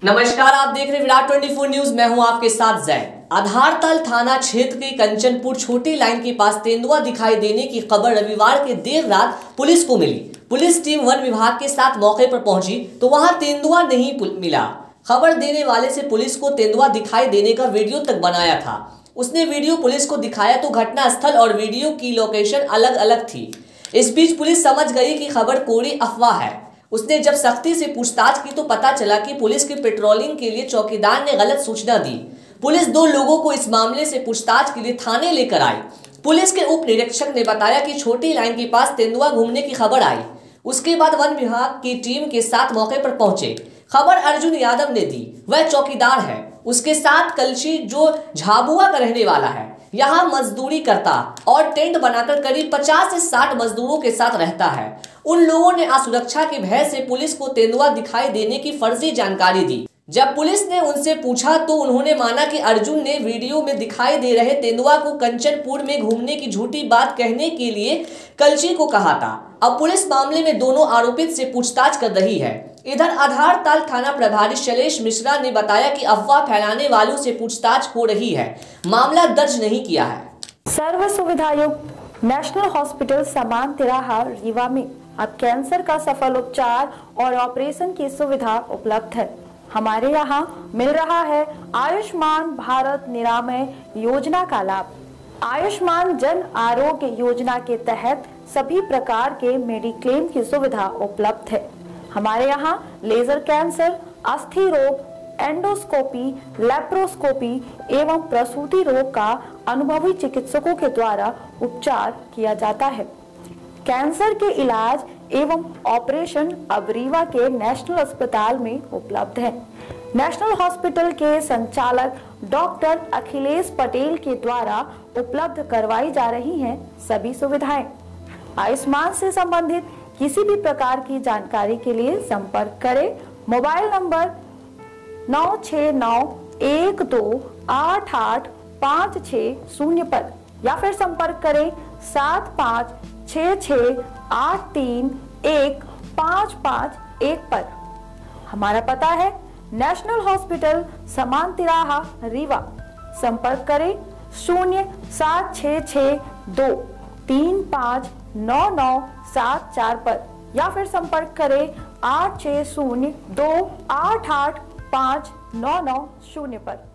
नमस्कार, आप देख रहे हैं विराट 24 न्यूज। मैं हूं आपके साथ जैन। आधारताल थाना क्षेत्र के कंचनपुर छोटी लाइन के पास तेंदुआ दिखाई देने की खबर रविवार के देर रात पुलिस को मिली। पुलिस टीम वन विभाग के साथ मौके पर पहुंची तो वहां तेंदुआ नहीं मिला। खबर देने वाले से पुलिस को तेंदुआ दिखाई देने का वीडियो तक बनाया था। उसने वीडियो पुलिस को दिखाया तो घटना स्थल और वीडियो की लोकेशन अलग अलग थी। इस बीच पुलिस समझ गई कि खबर कोरी अफवाह है। उसने जब सख्ती से पूछताछ की तो पता चला कि पुलिस की पेट्रोलिंग के लिए चौकीदार ने गलत सूचना दी। पुलिस 2 लोगों को इस मामले से पूछताछ के लिए थाने लेकर आई। पुलिस के उप निरीक्षक ने बताया कि छोटी लाइन के पास तेंदुआ घूमने की खबर आई। उसके बाद वन विभाग की टीम के साथ मौके पर पहुंचे। खबर अर्जुन यादव ने दी। वह चौकीदार है। उसके साथ कलशी जो झाबुआ का रहने वाला है, यहाँ मजदूरी करता और टेंट बनाकर करीब 50 से 60 मजदूरों के साथ रहता है। उन लोगों ने असुरक्षा के भय से पुलिस को तेंदुआ दिखाई देने की फर्जी जानकारी दी। जब पुलिस ने उनसे पूछा तो उन्होंने माना कि अर्जुन ने वीडियो में दिखाई दे रहे तेंदुआ को कंचनपुर में घूमने की झूठी बात कहने के लिए कलशी को कहा था। अब पुलिस मामले में दोनों आरोपित से पूछताछ कर रही है। इधर आधारताल थाना प्रभारी शैलेश मिश्रा ने बताया कि अफवाह फैलाने वालों से पूछताछ हो रही है। मामला दर्ज नहीं किया है। सर्व सुविधायुक्त नेशनल हॉस्पिटल समान तिराहा रीवा में अब कैंसर का सफल उपचार और ऑपरेशन की सुविधा उपलब्ध है। हमारे यहाँ मिल रहा है आयुष्मान भारत निरामय योजना का लाभ। आयुष्मान जन आरोग्य योजना के तहत सभी प्रकार के मेडिक्लेम की सुविधा उपलब्ध है। हमारे यहाँ लेजर कैंसर, अस्थि रोग, एंडोस्कोपी, लेप्रोस्कोपी एवं प्रसूति रोग का अनुभवी चिकित्सकों के द्वारा उपचार किया जाता है। कैंसर के इलाज एवं ऑपरेशन अब रीवा के नेशनल अस्पताल में उपलब्ध है। नेशनल हॉस्पिटल के संचालक डॉक्टर अखिलेश पटेल के द्वारा उपलब्ध करवाई जा रही हैं सभी सुविधाएं। आयुष्मान से संबंधित किसी भी प्रकार की जानकारी के लिए संपर्क करें मोबाइल नंबर 9691288560 पर या फिर संपर्क करें 7566831551 पर। हमारा पता है नेशनल हॉस्पिटल समान तिराहा रीवा। संपर्क करें 07662359974 पर या फिर संपर्क करें 8602885990 पर।